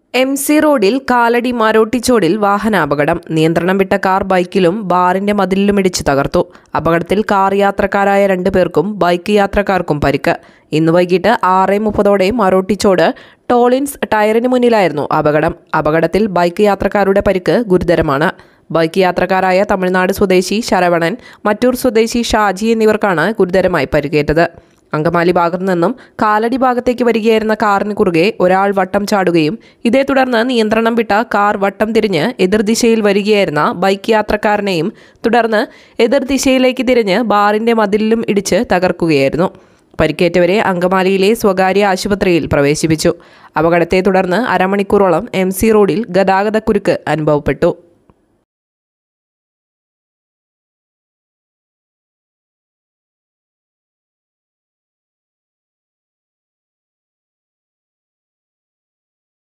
MC റോഡിൽ കാലടി മാരോട്ടിച്ചോടിൽ വാഹനാപകടം. നിയന്ത്രണം വിട്ട കാർ ബൈക്കിലും ബാറിന്റെ മതിലിലും ഇടിച്ച് തകർത്തു. അപകടത്തിൽ കാർ യാത്രക്കാരായ 2 പേർക്കും ബൈക്ക് യാത്രക്കാർക്കും പരിക്ക്. ഇന്ന് വൈകിട്ട് 6:30 മാരോട്ടിച്ചോട് ടോളിൻസ് ടയറിന് മുന്നിലായിരുന്നു അപകടത്തിൽ ബൈക്ക് യാത്രക്കാരുടെ പരിക്ക് ഗുരുതരമാണ്. ബൈക്ക് യാത്രക്കാരായ തമിഴ്നാട് സ്വദേശി ശരവണൻ, മറ്റൂർ സ്വദേശി ഷാജി എന്നിവർക്കാണ് ഗുരുതരമായി പരിക്കേറ്റത്. അങ്കമാലി ഭാഗത്തു നിന്നും കാലടി ഭാഗത്തേക്ക് വരികയായിരുന്ന കാറിന് കുറുകെ ഒരാൾ വട്ടം ചാടുകയും ഇതേ തുടർന്ന് നിയന്ത്രണം വിട്ട കാർ വട്ടം തിരിഞ്ഞ് എതിർദിശയിൽ വരികയായിരുന്ന ബൈക്ക് യാത്രക്കാരനെയും തുടർന്ന് എതിർദിശയിലേക്ക് തിരിഞ്ഞ് ബാറിന്റെ മതിലിലും ഇടിച്ച് തകർക്കുകയായിരുന്നു. പരിക്കേറ്റവരെ അങ്കമാലിയിലെ സ്വകാര്യ ആശുപത്രിയിൽ പ്രവേശിപ്പിച്ചു. അപകടത്തെ തുടർന്ന് അരമണിക്കൂറോളം MC റോഡിൽ ഗതാഗതക്കുരുക്ക് അനുഭവപ്പെട്ടു.